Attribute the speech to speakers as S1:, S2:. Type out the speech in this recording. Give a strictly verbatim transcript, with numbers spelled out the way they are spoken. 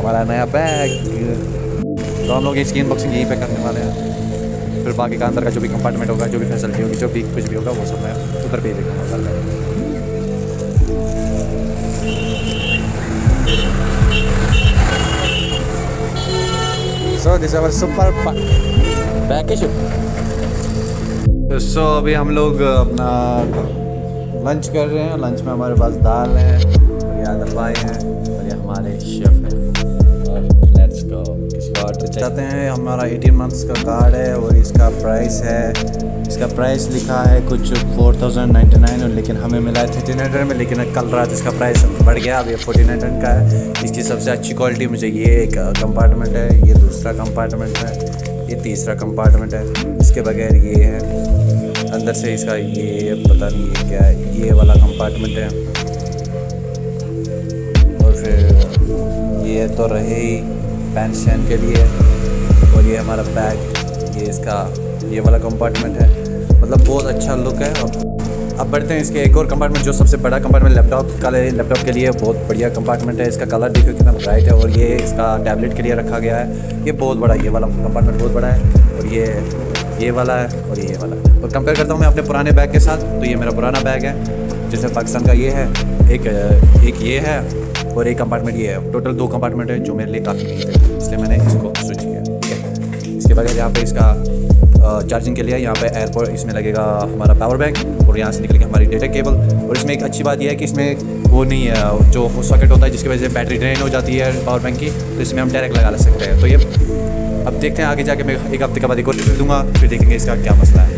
S1: हमारा नया बैग। तो हम लोग इसकी अनबॉक्सिंग यहीं पे करने वाले हैं, फिर बाकी का अंदर का जो भी कंपार्टमेंट होगा, जो भी फैसिलिटी होगी, जो भी कुछ भी होगा वो सब मैं उधर पे ही देखूँगा कल। So this our super package. So अभी हम लोग अपना लंच कर रहे हैं। लंच में हमारे पास दाल है और ये आलू पाए हैं और ये हमारे शेफ हैं। Let's go. इसका ऑर्डर चाहते हैं। हमारा अठारह मंथ्स का कार्ड है और इसका प्राइस है, इसका प्राइस लिखा है कुछ फोर थाउजेंड नाइन्टी नाइन और लेकिन हमें मिला है थर्टीन हंड्रेड में। लेकिन कल रात इसका प्राइस बढ़ गया, अब ये फोर्टीन हंड्रेड का है। इसकी सबसे अच्छी क्वालिटी मुझे ये एक कंपार्टमेंट है, ये दूसरा कंपार्टमेंट है, ये तीसरा कंपार्टमेंट है। इसके बगैर ये है अंदर से इसका, ये पता नहीं ये क्या है, ये वाला कंपार्टमेंट है। और फिर ये तो रहे ही पेंशन के लिए और ये हमारा बैग, ये इसका ये वाला कंपार्टमेंट है। मतलब बहुत अच्छा लुक है। अब अब बढ़ते हैं इसके एक और कंपार्टमेंट, जो सबसे बड़ा कंपार्टमेंट लैपटॉप का लैपटॉप के लिए बहुत बढ़िया कंपार्टमेंट है। इसका कलर देखो कितना ब्राइट है और ये इसका टैबलेट के लिए रखा गया है। ये बहुत बड़ा, ये वाला कंपार्टमेंट बहुत बड़ा है और ये ये वाला है और ये वाला। और कंपेयर करता हूँ मैं अपने पुराने बैग के साथ, तो ये मेरा पुराना बैग है जिसमें पाकिस्तान का ये है, एक एक ये है और एक कंपार्टमेंट ये है। टोटल दो कंपार्टमेंट है जो मेरे लिए काफ़ी ठीक है, इसलिए मैंने इसको स्विच किया। ठीक है, इसके बगैर यहाँ पे इसका चार्जिंग के लिए यहाँ पे एयरपोर्ट, इसमें लगेगा हमारा पावर बैंक और यहाँ से निकलेगी हमारी डेटा केबल। और इसमें एक अच्छी बात यह है कि इसमें वो नहीं है जो सॉकेट होता है जिसकी वजह से बैटरी ड्रेन हो जाती है पावर बैंक की, तो इसमें हम डायरेक्ट लगा सकते हैं। तो ये अब देखते हैं आगे जाके मैं एक हफ्ते के बाद एक और रिव्यू दूंगा, फिर देखेंगे इसका क्या मसला है।